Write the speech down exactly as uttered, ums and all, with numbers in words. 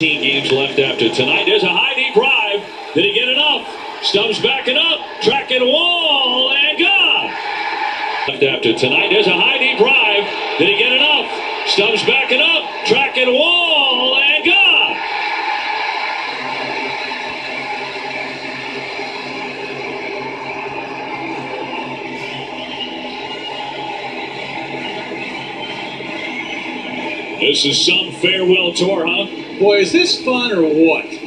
Games left after tonight. There's a high deep drive. Did he get enough? Stubbs backing up, tracking wall, and gone. Left after tonight. There's a high deep drive. Did he get enough? Stubbs backing up, tracking wall, and gone. This is some farewell tour, huh? Boy, is this fun or what?